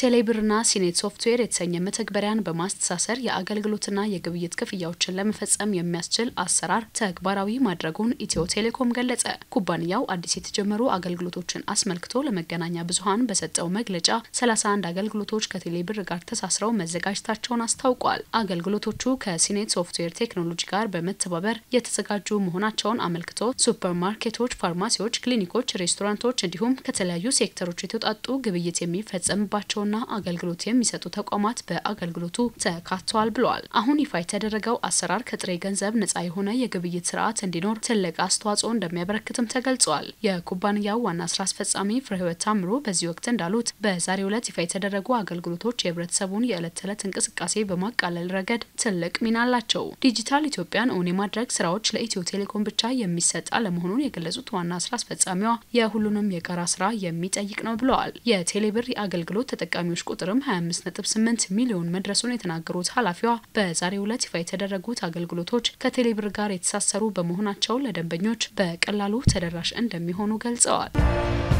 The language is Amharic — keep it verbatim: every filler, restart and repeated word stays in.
ቴሌብርና ሲኔት ሶፍትዌር የተሰኘ መተግበሪያን በማስተሳሰር የአገልግሎትና የግብይት ክፍያዎችን ለመፈጸም የሚያስችል አሰራር ተግባራዊ ማድረጉን ኢትዮ ቴሌኮም ገለጸ። ኩባንያው አዲስ የተጀመሩ አገልግሎቶችን አስመልክቶ ለመገናኛ ብዙሃን በሰጠው መግለጫ ሰላሳ አንድ አገልግሎቶች ከቴሌብር ጋር ተሳስረው መዘጋጀታቸውን አስታውቋል። አገልግሎቶቹ ከሲኔት ሶፍትዌር ቴክኖሎጂ ጋር በመተባበር የተዘጋጁ መሆናቸውን አመልክቶ ሱፐርማርኬቶች፣ ፋርማሲዎች፣ ክሊኒኮች፣ ሬስቶራንቶች እንዲሁም ከተለያዩ ሴክተሮች የተውጣጡ ግብይት የሚፈጸምባቸውና አገልግሎት የሚሰጡ ተቋማት በአገልግሎቱ ተካተዋል ብለዋል። አሁን ይፋ የተደረገው አሰራር ከጥሬ ገንዘብ ነፃ የሆነ የግብይት ስርዓት እንዲኖር ትልቅ አስተዋጽኦ እንደሚያበረክትም ተገልጿል። የኩባንያው ዋና ስራ አስፈጻሚ ፍሬህይወት ታምሩ በዚህ ወቅት እንዳሉት በዛሬው ዕለት ይፋ የተደረጉ አገልግሎቶች የህብረተሰቡን የዕለት ተዕለት እንቅስቃሴ በማቃለል ረገድ ትልቅ ሚና አላቸው። ዲጂታል ኢትዮጵያን እውን የማድረግ ስራዎች ለኢትዮ ቴሌኮም ብቻ የሚሰጥ አለመሆኑን የገለጹት ዋና ስራ አስፈጻሚዋ የሁሉንም የጋራ ስራ የሚጠይቅ ነው ብለዋል። የቴሌብር አገልግሎት ተጠቃሚዎች ቁጥርም ሃያ አምስት ነጥብ ስምንት ሚሊዮን መድረሱን የተናገሩት ኃላፊዋ በዛሬው ዕለት ይፋ የተደረጉት አገልግሎቶች ከቴሌብር ጋር የተሳሰሩ በመሆናቸው ለደንበኞች በቀላሉ ተደራሽ እንደሚሆኑ ገልጸዋል።